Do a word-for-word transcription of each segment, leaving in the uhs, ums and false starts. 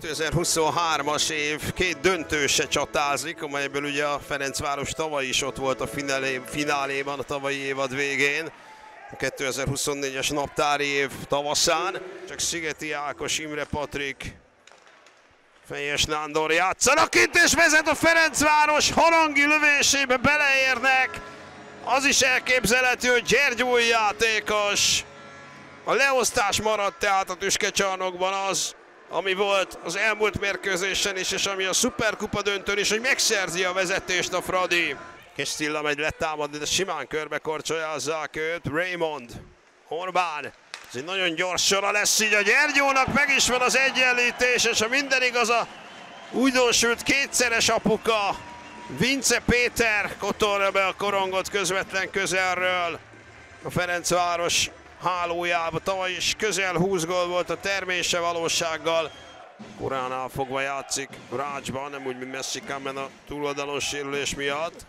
kétezer-huszonhármas év két döntőse csatázik, amelyből ugye a Ferencváros tavaly is ott volt a finálé, fináléban a tavalyi évad végén. A kétezer-huszonnégyes naptári év tavaszán. Csak Szigeti Ákos, Imre Patrik, Fejes Nándor játszanak itt, és vezet a Ferencváros, harangi lövésébe beleérnek. Az is elképzelhető, hogy Gyergyói játékos. A leosztás maradt tehát a tüskecsarnokban az, ami volt az elmúlt mérkőzésen is, és ami a Szuperkupa döntőn is, hogy megszerzi a vezetést a Fradi. Kestilla megy letámadni, de simán körbekorcsolyázzák őt. Raymond, Orbán. Ez egy nagyon gyors sora lesz így a Gyergyónak, meg is van az egyenlítés, és ha minden igaz, a újdonsült kétszeres apuka Vince Péter kotorja be a korongot közvetlen közelről. A Ferencváros hálójába tavaly is közel húsz gól volt a termése valósággal. Koránál fogva játszik Rácsban, nem úgy, mint Mexikánban a túloldalon sérülés miatt.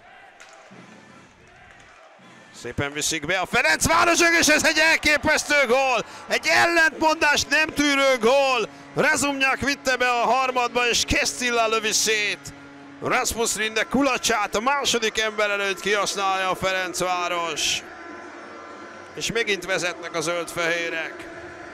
Szépen viszik be a Ferencvárosok, és ez egy elképesztő gól! Egy ellentmondást nem tűrő gól! Razumnyák vitte be a harmadba, és Kestilla lövi szét. Rasmus Rinde kulacsát a második ember előtt kihasználja a Ferencváros. És megint vezetnek a zöld-fehérek.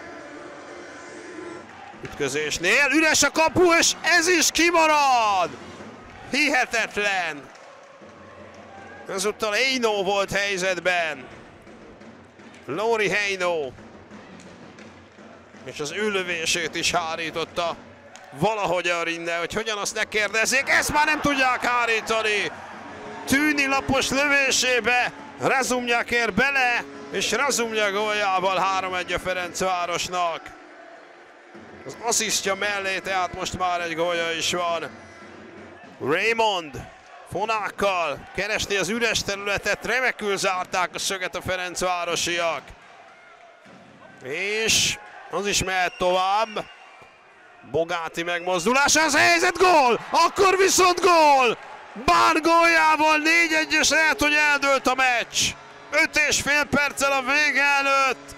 Ütközésnél üres a kapu, és ez is kimarad! Hihetetlen! Ezúttal Heino volt helyzetben. Lóri Heino. És az ő lövését is hárította valahogy a Rinde, hogy hogyan azt ne kérdezzék, ezt már nem tudják hárítani. Tűni lapos lövésébe Razumnyák ér bele, és Razumnyák góljával három egy a Ferencvárosnak. Az asszisztja mellé, tehát most már egy gólja is van. Raymond fonákkal keresni az üres területet, remekül zárták a szöget a ferencvárosiak. És az is mehet tovább. Bogáti megmozdulása, az helyzet, gól! Akkor viszont gól! Bán góljával négy egyes, lehet, hogy eldőlt a meccs. öt és fél perccel a vége előtt.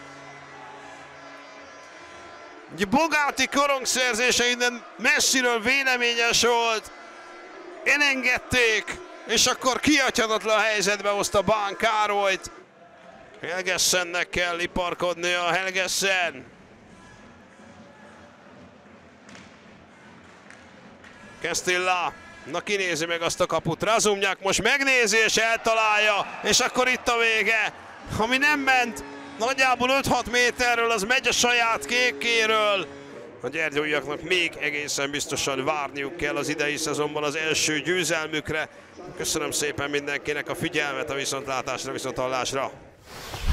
Ugye Bogáti korongszerzése innen messziről véleményes volt. Elengedték, és akkor kihagyhatatlan helyzetbe hozta Bán Károlyt. Helgessennek kell iparkodnia, a Helgessen. Kestilla, na kinézi meg azt a kaput. Razumnyák most megnézi és eltalálja, és akkor itt a vége. Ami nem ment nagyjából öt-hat méterről, az megy a saját kékéről. A gyergyóiaknak még egészen biztosan várniuk kell az idei szezonban az első győzelmükre. Köszönöm szépen mindenkinek a figyelmet, a viszontlátásra, viszonthallásra.